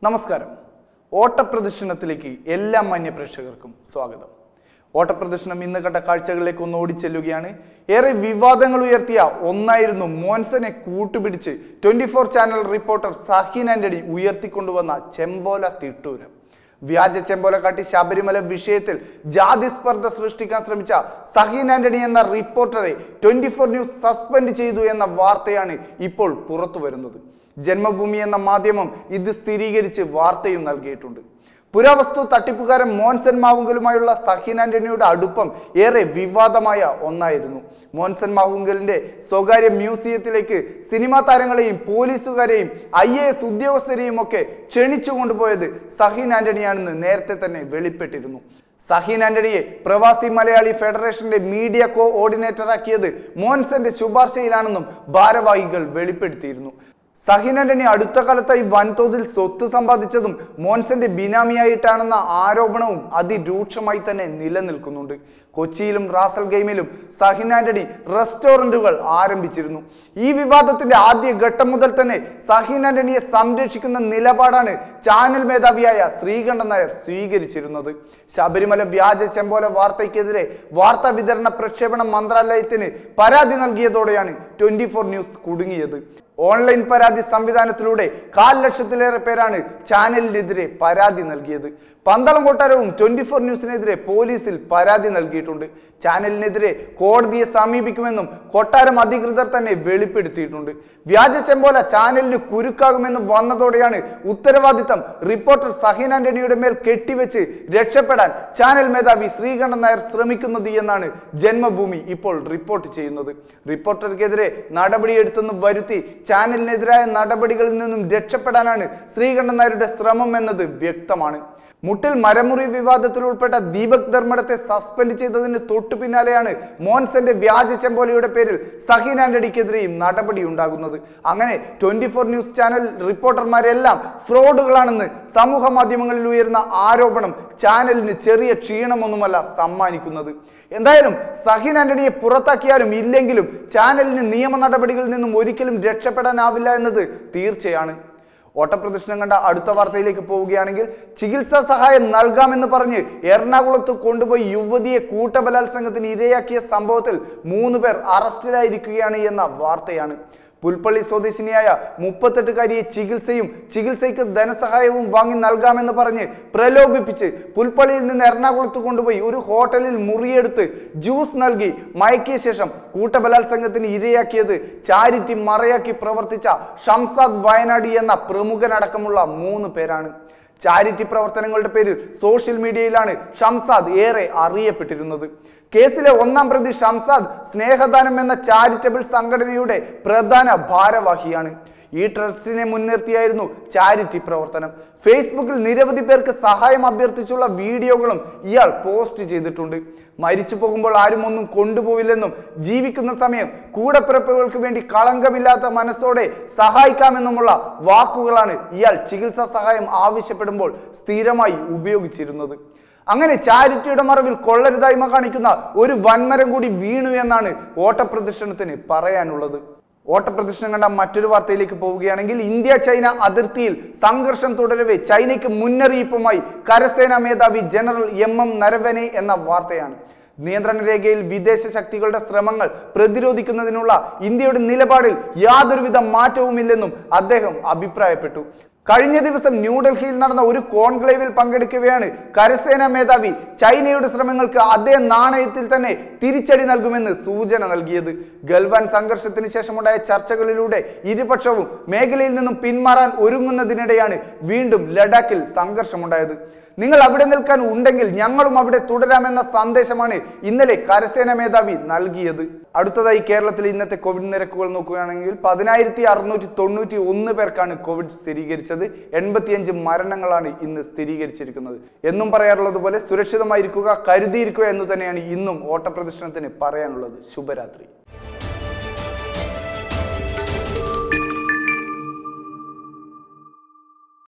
നമസ്കാരം. ഓട്ടപ്രദർശനത്തിലേക്ക് എല്ലാ മാന്യ പ്രേക്ഷകർക്കും സ്വാഗതം. ഓട്ടപ്രദർശനം ഇന്ന് കണ്ട കാഴ്ചകളിലേക്ക് ഒന്ന് ഓടിച്ചെല്ലുകയാണ്. ഏറെ വിവാദങ്ങൾ ഉയർത്തിയ ഒന്നായിരുന്നു മോൻസനെ കൂട്ടുപിടിച്ച് 24 ചാനൽ റിപ്പോർട്ടർ സഹീൻ ആന്റണി ഉയർത്തിക്കൊണ്ടുവന്ന ചെമ്പോല തിട്ടൂരം. വ്യാജ ചെമ്പോല കാട്ടി ശബരിമല വിഷയത്തിൽ ജാതി സ്പർദ്ധ സൃഷ്ടിക്കാൻ ശ്രമിച്ച സഹീൻ ആന്റണി എന്ന റിപ്പോർട്ടറെ 24 ന്യൂസ് സസ്പെൻഡ് ചെയ്തു എന്ന വാർത്തയാണ് ഇപ്പോൾ പുറത്തു വരുന്നത്. ജന്മഭൂമി എന്ന മാധ്യമം ഇത് സ്ഥിരീകരിച്ച് വാർത്തയും നൽകിയിട്ടുണ്ട്. പുരാവസ്തു തട്ടിപ്പുകാരൻ മോൻസൻ മാവുങ്കലുമായുള്ള സഹീൻ ആന്റണിയുടെ അടുപ്പം ഏറെ വിവാദമായ ഒന്നായിരുന്നു. മോൻസൻ മാവുങ്കലിന്റെ സ്വകാര്യ മ്യൂസിയത്തിലേക്ക് സിനിമാ താരങ്ങളെയും പോലീസുകാരെയും IAS ഉദ്യോഗസ്ഥരെയും ഒക്കെ ക്ഷണിച്ചു കൊണ്ടുപോയത് സഹീൻ ആന്റണിയാണെന്ന് നേരത്തെ തന്നെ വെളിപ്പെട്ടിരുന്നു. സഹീൻ ആന്റണിയെ പ്രവാസി മലയാളി ഫെഡറേഷന്റെ മീഡിയ കോഓർഡിനേറ്ററാക്കിയത് മോൻസന്റെ ശുപാർശയിലാണെന്നും ഭാരവാഹികൾ വെളിപ്പെടുത്തിയിരുന്നു. സഹീൻ ആന്റണി അടുത്ത കാലത്തായി വൻതോതിൽ സ്വത്ത് സമ്പാദിച്ചതും മോൻസന്റെ ബിനാമിയായിട്ടാണെന്ന ആരോപണവും അതിരൂക്ഷമായി തന്നെ നിലനിൽക്കുന്നുണ്ട്. കൊച്ചിയിലും റാസൽ ഗെയിമിലും സഹീൻ ആന്റണി റെസ്റ്റോറന്റുകൾ ആരംഭിച്ചിരുന്നു. ഈ വിവാദത്തിന്റെ ആദ്യ ഘട്ടം മുതൽ തന്നെ സഹീൻ ആന്റണിയെ സംരക്ഷിക്കുന്ന നിലപാടാണ് ചാനൽ മേധാവിയായ ശ്രീകണ്ഠൻ നായർ സ്വീകരിച്ചിരുന്നത്. ശബരിമല വ്യാജ ചെമ്പോല വാർത്തയ്ക്കെതിരെ വാർത്താ വിതരണ പ്രക്ഷേപണ മന്ത്രാലയത്തിന് പരാതി നൽകിയതോടെയാണ് 24 ന്യൂസ് കുടുങ്ങിയത്. ഓൺലൈൻ പരാതി സംവിധാനത്തിലൂടെ 1.5 ലക്ഷത്തിലേറെ പേരാണ് ചാനലിനെതിരെ പരാതി നൽകിയത്. പന്തളം കൊട്ടാരവും 24 ന്യൂസിനെതിരെ പോലീസിൽ പരാതി നൽകിയിട്ടുണ്ട്. ചാനലിനെതിരെ കോടതിയെ സമീപിക്കുമെന്നും കൊട്ടാരം അധികൃതർ തന്നെ വെളിപ്പെടുത്തിയിട്ടുണ്ട്. വ്യാജ ചെമ്പോല ചാനലിന് കുരുക്കാകുമെന്ന് വന്നതോടെയാണ് ഉത്തരവാദിത്തം റിപ്പോർട്ടർ സഹീൻ ആന്റണിയുടെ മേൽ കെട്ടിവെച്ച് രക്ഷപ്പെടാൻ ചാനൽ മേധാവി ശ്രീകണ്ഠൻ നായർ ശ്രമിക്കുന്നത് എന്നാണ് ജന്മഭൂമി ഇപ്പോൾ റിപ്പോർട്ട് ചെയ്യുന്നത്. റിപ്പോർട്ടർക്കെതിരെ നടപടിയെടുത്തെന്ന് വരുത്തി ചാനലിനെതിരായ നടപടികളിൽ നിന്നും രക്ഷപ്പെടാനാണ് ശ്രീകണ്ഠൻ നായരുടെ ശ്രമം എന്നത് വ്യക്തമാണ്. മുട്ടിൽ മരമുറി വിവാദത്തിൽ ഉൾപ്പെട്ട ദീപക് ധർമ്മടത്തെ സസ്പെൻഡ് ചെയ്തതിന് തൊട്ടു പിന്നാലെയാണ് മോൻസന്റെ വ്യാജ ചെമ്പോലയുടെ പേരിൽ സഹീൻ ആന്റണിക്കെതിരെയും നടപടി ഉണ്ടാകുന്നത്. അങ്ങനെ 24 ന്യൂസ് ചാനൽ റിപ്പോർട്ടർമാരെല്ലാം ഫ്രോഡുകളാണെന്ന് സമൂഹ മാധ്യമങ്ങളിൽ ഉയർന്ന ആരോപണം ചാനലിന് ചെറിയ ക്ഷീണമൊന്നുമല്ല സമ്മാനിക്കുന്നത്. എന്തായാലും സഹീൻ ആന്റണിയെ പുറത്താക്കിയാലും ഇല്ലെങ്കിലും ചാനലിന് നിയമ നടപടികളിൽ നിന്നും ഒരിക്കലും രക്ഷപ്പെടാനാവില്ല എന്നത് തീർച്ചയാണ്. ഓട്ടപ്രദർശനം കണ്ട അടുത്ത വാർത്തയിലേക്ക് പോവുകയാണെങ്കിൽ ചികിത്സാ സഹായം നൽകാമെന്ന് പറഞ്ഞ് എറണാകുളത്ത് കൊണ്ടുപോയി യുവതിയെ കൂട്ടബലാത്സംഗത്തിന് ഇരയാക്കിയ സംഭവത്തിൽ 3 പേർ അറസ്റ്റിലായിരിക്കുകയാണ് എന്ന വാർത്തയാണ്. പുൽപ്പള്ളി സ്വദേശിനിയായ 38-കാരിയെ ചികിത്സയ്ക്ക് ധനസഹായവും വാങ്ങി നൽകാമെന്ന് പറഞ്ഞ് പ്രലോഭിപ്പിച്ച് പുൽപ്പള്ളിയിൽ നിന്ന് എറണാകുളത്ത് കൊണ്ടുപോയി ഒരു ഹോട്ടലിൽ മുറിയെടുത്ത് ജ്യൂസ് നൽകി മയക്കിയ ശേഷം കൂട്ടബലാത്സംഗത്തിന് ഇരയാക്കിയത് ചാരിറ്റി മറയാക്കി പ്രവർത്തിച്ച ഷംസാദ് വയനാട് എന്ന പ്രമുഖനടക്കമുള്ള 3 പേരാണ്. ചാരിറ്റി പ്രവർത്തനങ്ങളുടെ പേരിൽ സോഷ്യൽ മീഡിയയിലാണ് ഷംസാദ് ഏറെ അറിയപ്പെട്ടിരുന്നത്. കേസിലെ 1-ാം പ്രതി ഷംസാദ് സ്നേഹദാനം എന്ന ചാരിറ്റബിൾ സംഘടനയുടെ പ്രധാന ഭാരവാഹിയാണ്. ഈ ട്രസ്റ്റിനെ മുൻനിർത്തിയായിരുന്നു ചാരിറ്റി പ്രവർത്തനം. ഫേസ്ബുക്കിൽ നിരവധി പേർക്ക് സഹായം അഭ്യർത്ഥിച്ചുള്ള വീഡിയോകളും ഇയാൾ പോസ്റ്റ് ചെയ്തിട്ടുണ്ട്. മരിച്ചു പോകുമ്പോൾ ആരും ഒന്നും കൊണ്ടുപോയില്ലെന്നും ജീവിക്കുന്ന സമയം കൂടപ്പിറപ്പുകൾക്ക് വേണ്ടി കളങ്കമില്ലാത്ത മനസ്സോടെ സഹായിക്കാമെന്നുമുള്ള വാക്കുകളാണ് ഇയാൾ ചികിത്സാ സഹായം ആവശ്യപ്പെടുമ്പോൾ സ്ഥിരമായി ഉപയോഗിച്ചിരുന്നത്. അങ്ങനെ ചാരിറ്റിയുടെ മറവിൽ കൊള്ളരുതായ്മ കാണിക്കുന്ന ഒരു വൻമരം കൂടി വീണു എന്നാണ് ഓട്ടപ്രദർശനത്തിന് പറയാനുള്ളത്. ഓട്ടപ്രദർശനം കണ്ട മറ്റൊരു വാർത്തയിലേക്ക് പോവുകയാണെങ്കിൽ ഇന്ത്യ ചൈന അതിർത്തിയിൽ സംഘർഷം തുടരവേ ചൈനയ്ക്ക് മുന്നറിയിപ്പുമായി കരസേനാ മേധാവി ജനറൽ MM നരവനെ എന്ന വാർത്തയാണ്. നിയന്ത്രണ രേഖയിൽ വിദേശ ശക്തികളുടെ ശ്രമങ്ങൾ പ്രതിരോധിക്കുന്നതിനുള്ള ഇന്ത്യയുടെ നിലപാടിൽ യാതൊരുവിധ മാറ്റവുമില്ലെന്നും അദ്ദേഹം അഭിപ്രായപ്പെട്ടു. കഴിഞ്ഞ ദിവസം ന്യൂഡൽഹിയിൽ നടന്ന ഒരു കോൺക്ലേവിൽ പങ്കെടുക്കവെയാണ് കരസേനാ മേധാവി ചൈനയുടെ ശ്രമങ്ങൾക്ക് അതേ നാണയത്തിൽ തന്നെ തിരിച്ചടി നൽകുമെന്ന് സൂചന നൽകിയത്. ഗൽവാൻ സംഘർഷത്തിന് ശേഷമുണ്ടായ ചർച്ചകളിലൂടെ ഇരുപക്ഷവും മേഖലയിൽ നിന്നും പിന്മാറാൻ ഒരുങ്ങുന്നതിനിടെയാണ് വീണ്ടും ലഡാക്കിൽ സംഘർഷമുണ്ടായത്. നിങ്ങൾ അവിടെ നിൽക്കാൻ ഉണ്ടെങ്കിൽ ഞങ്ങളും അവിടെ തുടരാമെന്ന സന്ദേശമാണ് ഇന്നലെ കരസേനാ മേധാവി നൽകിയത്. അടുത്തതായി കേരളത്തിൽ ഇന്നത്തെ കോവിഡ് നിരക്കുകൾ നോക്കുകയാണെങ്കിൽ 10,691 പേർക്കാണ് കോവിഡ് സ്ഥിരീകരിച്ചത്. 85 മരണങ്ങളാണ് ഇന്ന് സ്ഥിരീകരിച്ചിരിക്കുന്നത്. എന്നും പറയാറുള്ളത് പോലെ സുരക്ഷിതമായിരിക്കുക, കരുതിയിരിക്കുക എന്ന് തന്നെയാണ് ഇന്നും ഓട്ടപ്രദർശനത്തിന് പറയാനുള്ളത്. ശുഭരാത്രി.